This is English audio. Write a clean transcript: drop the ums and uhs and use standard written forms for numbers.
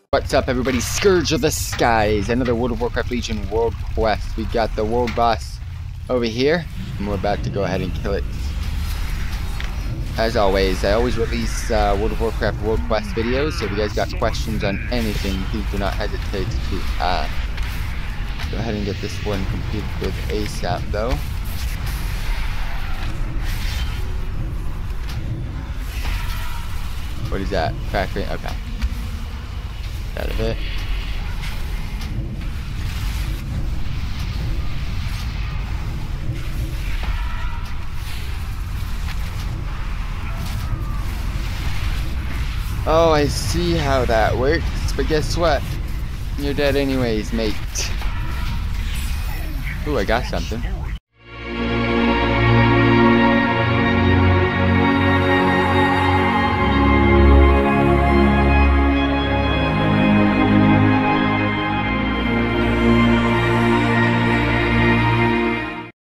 What's up, everybody? Scourge of the Skies, another World of Warcraft Legion world quest. We got the world boss over here, and we're about to go ahead and kill it. As always, I always release World of Warcraft world quest videos, so if you guys got questions on anything, please do not hesitate to ask. Go ahead and get this one completed with ASAP, though. What is that? Crackling? Okay. Out of it. Oh, I see how that works, but guess what? You're dead anyways, mate. Ooh, I got something.